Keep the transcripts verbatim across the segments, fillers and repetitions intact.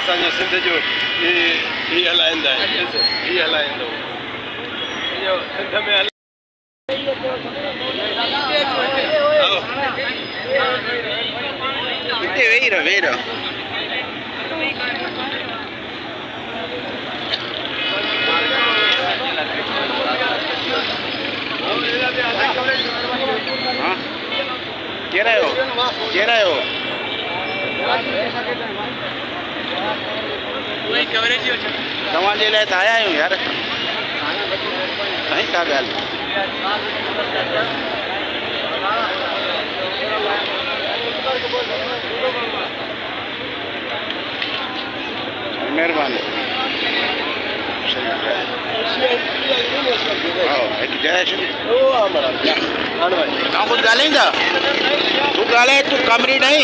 असांजो सिंध जो ही हलाईंदा आहिनि ही हलाईंदो इहो सिंध में हल हिते वेही रहो वेही रहो हाँ केरु आहियो केरु आहियो तव्हांजे लाइ त आया आहियूं यार साईं का ॻाल्हि महिरबानी तव्हां कुझु ॻाल्हाईंदा तूं ॻाल्हाए तूं कमरी नहीं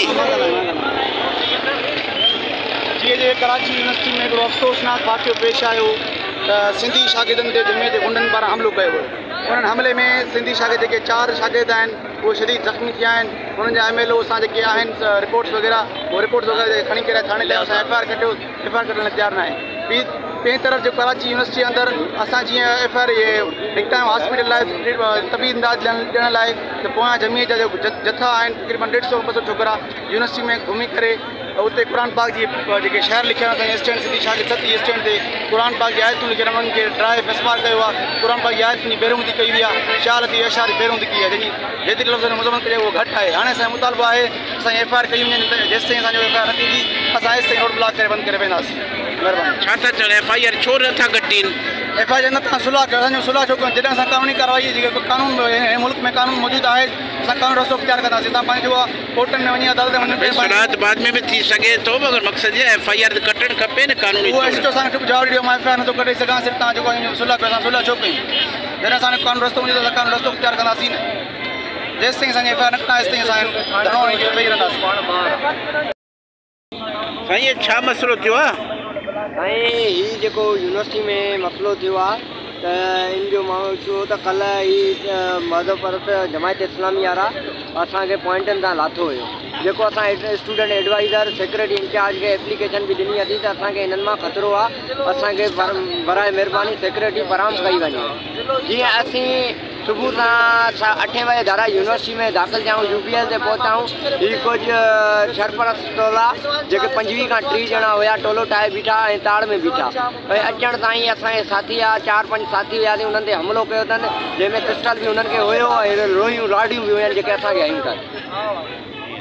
जी जे कराची यूनिवर्सिटी में हिकिड़ो अफ़सोसनाक वाक़ियो पेश आयो त सिंधी शागिर्दनि ते जुमे ते गुंडनि पारां हमिलो कयो वियो उन्हनि हमले में सिंधी शागिर्द जेके चारि शागिर्द आहिनि उहे शदीद ज़ख़्मी थिया आहिनि उन्हनि जा एम एल ओ असां जेके आहिनि रिपोर्ट्स वग़ैरह उहे रिपोर्ट्स वग़ैरह खणी करे थाणे लाइ असां एफ आई आर कढियो एफ आई आर कढण लाइ तयारु न आहे ॿी ॿिए तरफ़ जो कराची यूनिवर्सिटी अंदरि असां जीअं एफ आई आर इहे निकिता आहियूं हॉस्पिटल लाइ तबी इमदाद ॾियण लाइ त पोयां जमीअ जा जेको जथा आहिनि तक़रीबन ॾेढ सौ ॿ सौ छोकिरा यूनिवर्सिटी में घुमी करे उते क़ुर पाक जी जेके शहर लिखियल असांजे स्टैंड सिंधी शागिर्द सती स्टैंड ते क़ुर पाक जी आयतूं लिखियल उन्हनि खे ड्राइव मिसमार कयो आहे क़ुर पाक जी आयतुनि जी बेरुंदी कई हुई आहे शाल थी अशार जी बेरुंदी कई आहे जंहिंजी जेतिरी लफ़्ज़ में मुज़मन कजे उहो घटि आहे हाणे असांजो मुतालबो आहे असांजी एफ आई आर कई वञे जेसि ताईं असांजो एफ आई आर न थींदी असां हेसि ताईं रोड ब्लॉक करे बंदि करे वेंदासीं महिरबानी छा था चवनि एफ आई आर छो नथा कटीनि एफ आई आर न तव्हां सुलह कयो असांजो सुलह छो कयूं जॾहिं असां कानूनी कार्रवाई जेको कानून मुल्क में कानून मौजूदु आहे असां कानून रस्तो इख्तियार कंदासीं तव्हां पंहिंजो आहे कोर्टनि में वञी अदालत में वञी सुनात बाद में भी थी सके तो मगर मक़सद ये एफ आई आर कटण खपे न कानूनी उहो एस टी ओ असांखे जवाबु ॾियो मां एफ आई आर नथो कढी सघां सिर्फ़ु तव्हां जेको सुलह कयो असां सुलह छो कयूं जॾहिं असांजो कानून रस्तो हूंदो त असां कानून रस्तो इख्तियार कंदासीं न जेसि ताईं असांखे एफ आई आर न कंदा तेसि ताईं असां धरणो वेही रहंदासीं साईं छा मसइलो थियो आहे साईं हीउ जेको यूनिवर्सिटी में मसइलो थियो आहे त इन जो माण्हू चयो त कल्ह ही मज़हब परस्त जमायत इस्लामी वारा असांखे पॉइंटनि तां लाथो हुयो जेको असां स्टूडेंट एडवाइज़र सेक्रेटरी इंचार्ज खे एप्लीकेशन बि ॾिनी अथई त असांखे हिननि मां ख़तरो आहे असांखे बराए महिरबानी सेक्रेटरी फराहम कई वञे जीअं असीं सुबुह सां अठे बजे दारा यूनिवर्सिटी में दाख़िल थियाऊं यू पी एल ते पहुताऊं हीअ कुझु शरपरस्त टोला जेके पंजवीह खां टीह ॼणा हुया टोलो ठाहे बीठा ऐं ताड़ में बीठा भई अचण ताईं असांजे साथी आहे चारि पंज साथी हुयासीं उन्हनि ते हमिलो कयो अथनि जंहिंमें पिस्टल बि उन्हनि खे हुयो ऐं लोहियूं राडियूं बि हुयूं जेके असांखे हयूं अथनि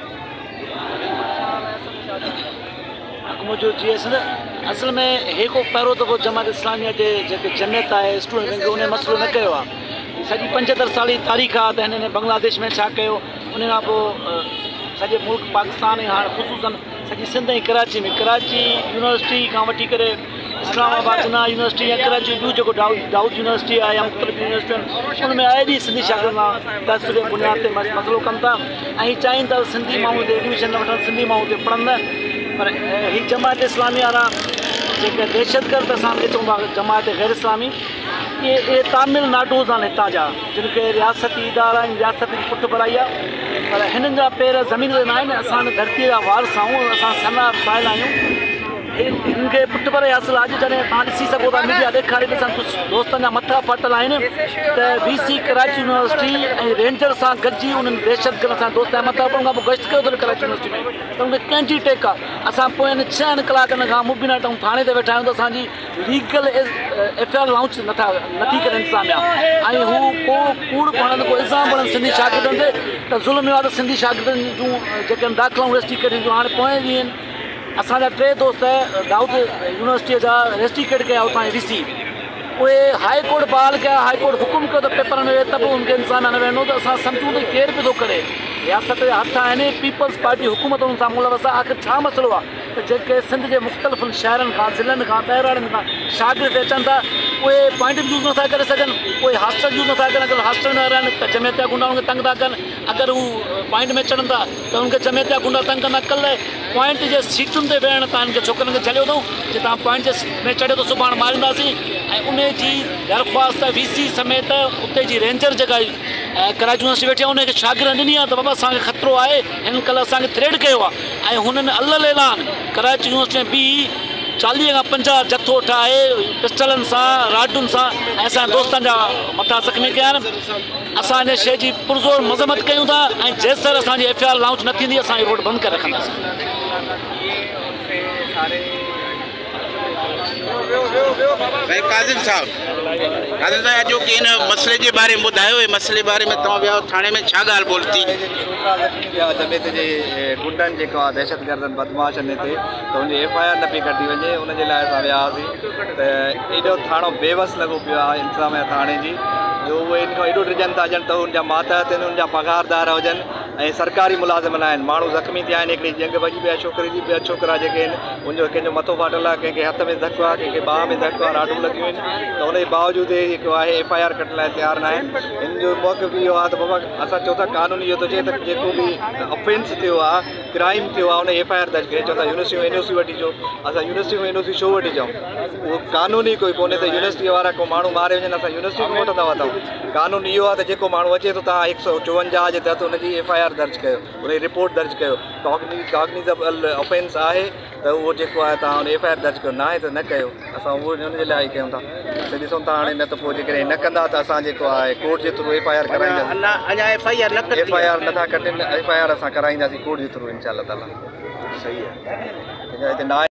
मुझे जी एस असल में हे को पहिरों दफ़ो जमात इस्लामिया जे जेके जमियत आहे स्टूडेंट बैंक उन मसइलो न कयो आहे सॼी पंजहतरि साल जी तारीख़ आहे त हिन बांग्लादेश में छा कयो उन खां पोइ सॼे मुल्क पाकिस्तान ऐं हाणे ख़ुशूसन सॼी सिंध ऐं कराची में कराची यूनिवर्सिटी खां वठी करे इस्लामाबाद जिन्ना यूनिवर्सिटी या कराची ॿियूं जेको दाऊद दाऊद यूनिवर्सिटी आहे या मुख़्तलिफ़ यूनिवर्सिटियूं आहिनि उनमें आए ॾींहुं सिंधी शागिर्द तहसील जे बुनियाद ते मसइलो कनि था ऐं चाहिनि था सिंधी माण्हू ते एडमिशन न वठनि सिंधी माण्हू ते पढ़नि पर हीअ जमायत इस्लामी वारा जेके दहशतगर्द असां ॾिसूं था जमायत गैर इस्लामी ये ये तमिलनाडु आहिनि हितां जा जिन खे रियासती इदारा आहिनि रियासती पुठिभराई आहे पर हिननि जा पेर ज़मीन ते न आहिनि असां धरतीअ जा वारस आहियूं असां सना पायल आहियूं हिननि खे पुठिभराई हासिलु अॼु जॾहिं तव्हां ॾिसी सघो था मीडिया ॾेखारे ॾिसनि कुझु दोस्तनि जा मथा फाटल आहिनि त वी सी कराची यूनिवर्सिटी ऐं रेंजर सां गॾिजी उन्हनि दहशतगर्द असां दोस्त जा मथा पोइ खां पोइ गश्त कयो अथनि कराची यूनिवर्सिटी में त उनखे कंहिंजी टेक आहे असां पोयनि छहनि कलाकनि खां मुबीना टाऊं थाणे ते वेठा आहियूं त असांजी legal F I R launch नथा नथी करे इंतिज़ामिया ऐं हू को कूड़ पढ़नि को इल्ज़ाम पढ़नि सिंधी शागिर्दनि ते त ज़ुल्म आहे त सिंधी शागिर्दनि जूं जेके दाख़िलाऊं रजिस्ट्री कढी हाणे पोएं ॾींहं असांजा टे दोस्त दाऊद यूनिवर्सिटीअ जा रजिस्ट्री कढी कया उतां वी सी उहे हाई कोर्ट बहाल कया हाई कोर्ट हुकुम कयो त पेपर में वेह त बि उनखे इंसान न वेहणो त असां सम्झूं त केरु बि थो करे रियासत जा हथ आहिनि पीपल्स पार्टी हुकूमतुनि सां मुलवस आहे आख़िर छा मसइलो आहे त जेके सिंध जे मुख़्तलिफ़ शहरनि खां ज़िलनि खां ॿहिराड़नि खां शागिर्द अचनि था उहे पॉइंट बि यूज़ नथा करे सघनि उहे हॉस्टल यूज़ नथा कनि अगरि हॉस्टल में रहनि त जमियत जा गुंडा उनखे तंग था कनि अगरि हू पॉइंट में चढ़नि था त उनखे जमियत जा गुंडा तंग कंदा कल्ह पॉइंट जे सीटुनि ते वेहण तव्हां हिनखे छोकिरनि खे छॾियो अथऊं जे तव्हां पॉइंट जे में चढ़ियो त सुभाणे मारींदासीं ऐं उन जी दरख़्वास्त वी सी समेत उते जी रेंजर जेका कराची यूनिवर्सिटी वेठी आहे उनखे शागिर्द ॾिनी आहे त बाबा असांखे ख़तरो आहे हिन कल्ह असांखे थ्रेड कयो आहे ऐं हुननि अल ऐलान कराची यूनिवर्सिटी में बि चालीह खां पंजाह जथो ठाहे पिस्टलनि सां राडुनि सां ऐं असांजे दोस्तनि जा मथां ज़ख़्मी कया आहिनि। असां इन शइ जी पुरज़ोर मज़म्मत कयूं था ऐं जेसर असांजी एफ आई आर लांच न थींदी असां इहो रोड बंदि करे रखंदासीं। भाई काज़िम साहब काज़िम साहब जो कि इन मसइले जे बारे में ॿुधायो इहे मसइले बारे में तव्हां विया थाणे में छा ॻाल्हि ॿोल थी? जमेत जे गुंडनि जेको आहे दहशतगर्दनि बदमाशनि ते त हुनजी एफ आई आर न पई कढी वञे हुनजे लाइ असां विया हुआसीं त एॾो थाणो बेवस लॻो पियो आहे इंतिज़ाम थाणे जी जो उहे इन खां एॾो ड्रिजनि था ॼण त हुनजा मातहत आहिनि हुनजा पघारदार हुजनि ऐं सरकारी मुलाज़िम न आहिनि। माण्हू ज़ख़्मी थिया आहिनि हिकिड़ी जंग भॼी पिया छोकिरी जी ॿिया छोकिरा जेके आहिनि उनजो कंहिंजो मथो फाटल आहे कंहिंखे हथ में धकु आहे कंहिंखे बाह में धकु आहे राडूं लॻियूं आहिनि त हुनजे बावजूदि जेको आहे एफ आई आर कढण लाइ तयारु न आहिनि। हिन जो मौक़िफ़ इहो आहे त बाबा असां चओ था कानून इहो थो चए त जेको बि ऑफेंस थियो आहे क्राइम थियो आहे हुन एफ आई आर दर्ज करे चओ था यूनिवर्सिटी में एन ओ सी वठी अचो। असां यूनिवर्सिटी में एन ओ सी छो वठी अचूं? उहो कानून ई कोई कोन्हे त यूनिवर्सिटी वारा को माण्हू मारे वञनि असां यूनिवर्सिटी में वठंदा वठूं। कानून इहो आहे त जेको माण्हू अचे थो तव्हां हिकु सौ चोवंजाह जे तहत हुनजी एफ आई आर दर्ज कयो हुनजी रिपोर्ट दर्ज कयो। कॉग्नि कॉग्निज़ेबल ऑफेंस आहे त उहो जेको आहे तव्हां हुन एफ आई आर दर्ज कयो न आहे त न कयो। असां उहो हुनजे लाइ कयूं था त ॾिसूं था हाणे न त पोइ जेकॾहिं न कंदा त असां जेको आहे कोर्ट जे थ्रू एफ आई आर कराईंदासीं। अञा एफ आई आर न एफ आई आर नथा कढनि एफ आई आर असां कराईंदासीं कोर्ट जे थ्रू इनशा अल्लाह ताला। सही आहे हिते न